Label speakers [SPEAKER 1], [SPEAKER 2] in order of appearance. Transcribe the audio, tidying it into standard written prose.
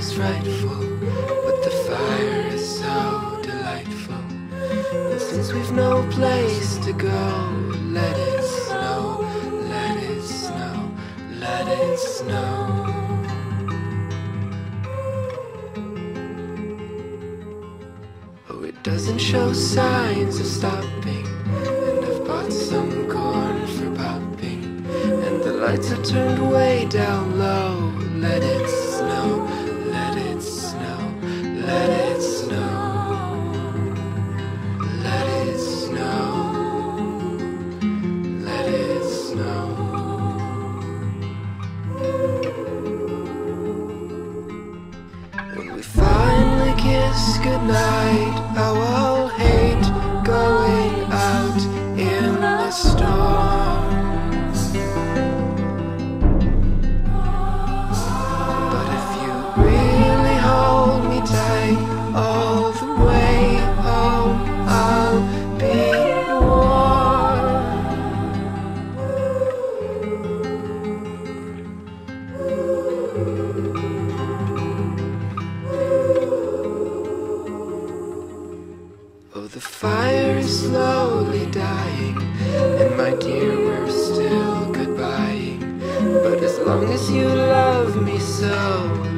[SPEAKER 1] feels frightful, but the fire is so delightful. And since we've no place to go, let it snow, let it snow, let it snow. Oh, it doesn't show signs of stopping, and I've bought some corn for popping, and the lights are turned way down low. Let it snow, let it snow, let it snow, let it snow, let it snow. When we finally kiss goodnight, how I'll hate going out in the storm. But if you really hold me tight all the way home, I'll be warm. Oh, the fire is slowly dying, and my dear, we're still goodbying. But as long as you love me so,